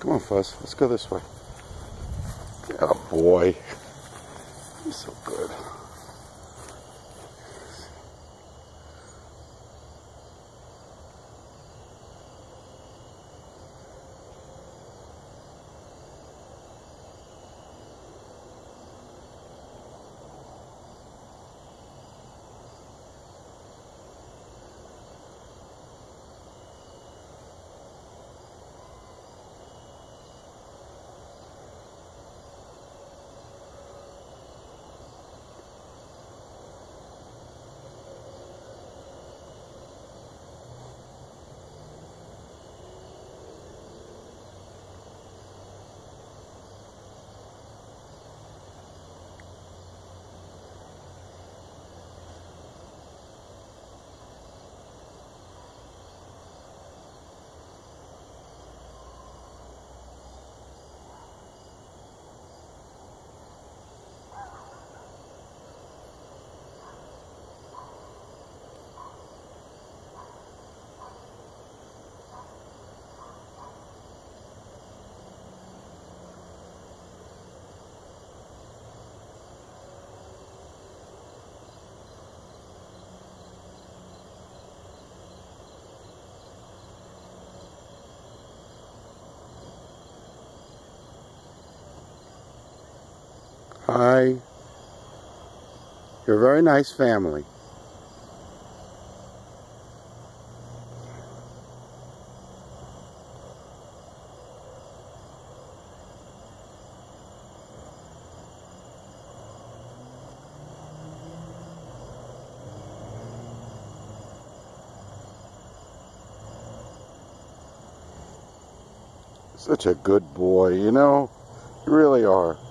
Come on, Fuzz. Let's go this way. Oh, boy. He's so good. Hi. You're a very nice family. Such a good boy, you know? You really are.